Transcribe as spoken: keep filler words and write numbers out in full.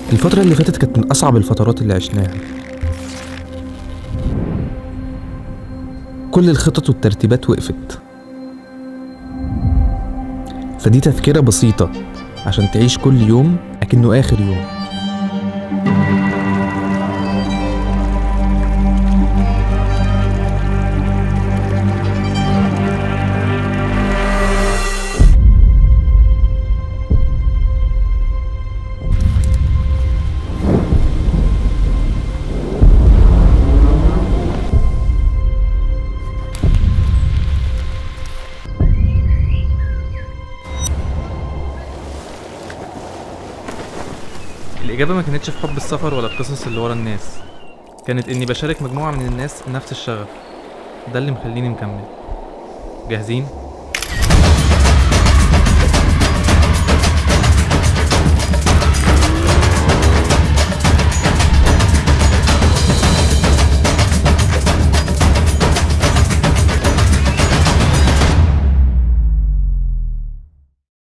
الفترة اللي فاتت كانت من أصعب الفترات اللي عشناها. كل الخطط والترتيبات وقفت، فدي تذكرة بسيطة عشان تعيش كل يوم أكنه آخر يوم. الإجابة ما كانتش في حب السفر ولا القصص اللي ورا الناس، كانت إني بشارك مجموعة من الناس نفس الشغف. ده اللي مخليني مكمل. جاهزين؟